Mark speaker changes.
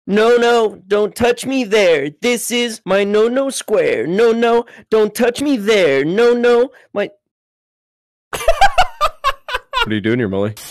Speaker 1: No, no, don't touch me there. This is my no square. No, no, don't touch me there. No, no, my...
Speaker 2: What are you doing here, Molly?